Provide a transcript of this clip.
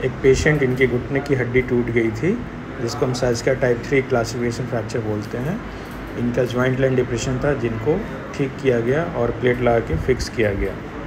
एक पेशेंट, इनके घुटने की हड्डी टूट गई थी, जिसको हम साइस्का टाइप 3 क्लासिफिकेशन फ्रैक्चर बोलते हैं। इनका जॉइंट लाइन डिप्रेशन था, जिनको ठीक किया गया और प्लेट लगा के फिक्स किया गया।